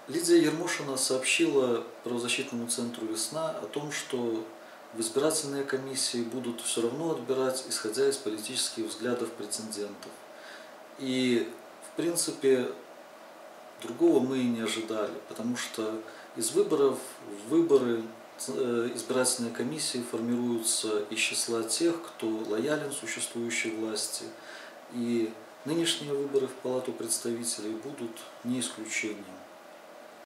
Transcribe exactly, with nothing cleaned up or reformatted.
Лидия Ермошина сообщила правозащитному центру «Весна» о том, что в избирательные комиссии будут все равно отбирать, исходя из политических взглядов претендентов. И, в принципе, другого мы и не ожидали, потому что из выборов в выборы избирательные комиссии формируются из числа тех, кто лоялен существующей власти. И нынешние выборы в Палату представителей будут не исключением.